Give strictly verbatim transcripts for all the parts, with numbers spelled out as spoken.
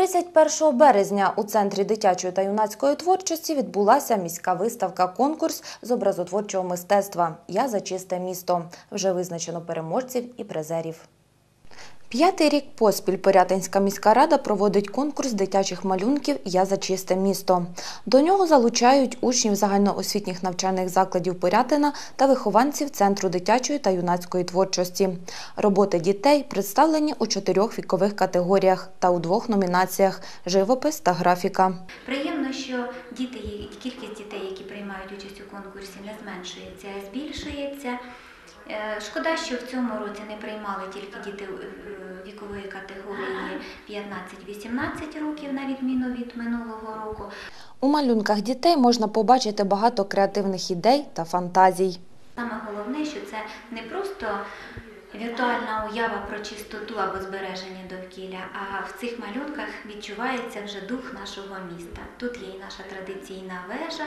тридцять першого березня у Центрі дитячої та юнацької творчості відбулася міська виставка-конкурс з образотворчого мистецтва «Я за чисте місто». Вже визначено переможців і призерів. П'ятий рік поспіль Пирятинська міська рада проводить конкурс дитячих малюнків «Я за чисте місто». До нього залучають учнів загальноосвітніх навчальних закладів Пирятина та вихованців Центру дитячої та юнацької творчості. Роботи дітей представлені у чотирьох вікових категоріях та у двох номінаціях – живопис та графіка. Приємно, що діти, кількість дітей, які приймають участь у конкурсі, не зменшується, а збільшується. Шкода, що в цьому році не приймали тільки діти вікової категорії п'ятнадцять-вісімнадцять років, на відміну від минулого року. У малюнках дітей можна побачити багато креативних ідей та фантазій. Саме головне, що це не просто віртуальна уява про чистоту або збереження довкілля, а в цих малюнках відчувається вже дух нашого міста. Тут є і наша традиційна вежа,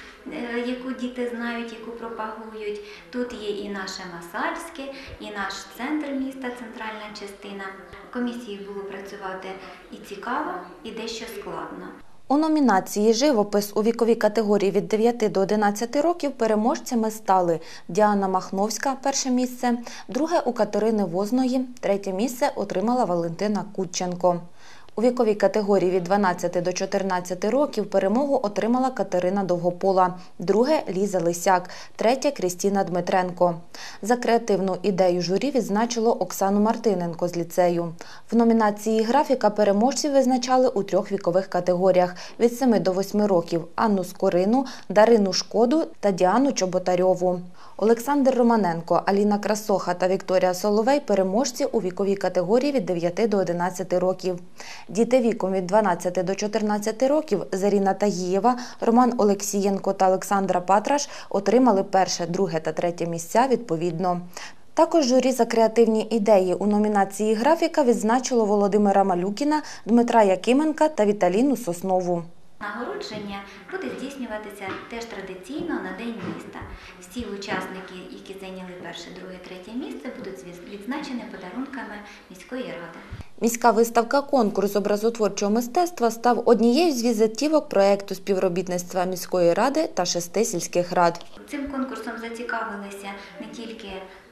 яку діти знають, яку пропагують. Тут є і наше Масальське, і наш центр міста, центральна частина. Комісії було працювати і цікаво, і дещо складно. У номінації «Живопис» у віковій категорії від дев'яти до одинадцяти років переможцями стали Діана Махновська – перше місце, друге – у Катерини Возної, третє місце отримала Валентина Кудченко. У віковій категорії від дванадцяти до чотирнадцяти років перемогу отримала Катерина Довгопола, друге – Ліза Лисяк, третє – Крістіна Дмитренко. За креативну ідею журі відзначило Оксану Мартиненко з ліцею. В номінації «Графіка» переможців визначали у трьох вікових категоріях – від семи до восьми років – Анну Скорину, Дарину Шкоду та Діану Чоботарьову. Олександр Романенко, Аліна Красоха та Вікторія Соловей – переможці у віковій категорії від дев'яти до одинадцяти років. Діти віком від дванадцяти до чотирнадцяти років Заріна Тагієва, Роман Олексієнко та Олександра Патраш отримали перше, друге та третє місця відповідно. Також журі за креативні ідеї у номінації «Графіка» відзначило Володимира Малюкіна, Дмитра Якименка та Віталіну Соснову. Нагородження буде здійснюватися теж традиційно на День міста. Всі учасники, які зайняли перше, друге, третє місце, будуть відзначені подарунками міської ради. Міська виставка-конкурс образотворчого мистецтва став однією з візитівок проєкту співробітництва міської ради та шести сільських рад. Цим конкурсом зацікавилися не тільки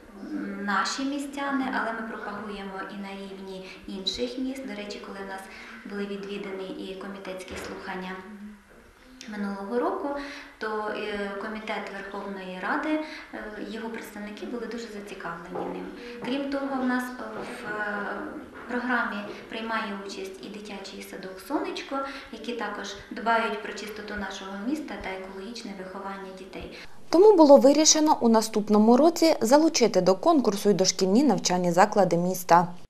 наші містяни, але ми пропагуємо і на рівні інших міст. До речі, коли в нас були відвідані і комітетські слухання минулого року, то комітет Верховної Ради, його представники були дуже зацікавлені ним. Крім того, в нас в програмі приймає участь і дитячий садок «Сонечко», які також дбають про чистоту нашого міста та екологічне виховання дітей. Тому було вирішено у наступному році залучити до конкурсу й дошкільні навчальні заклади міста.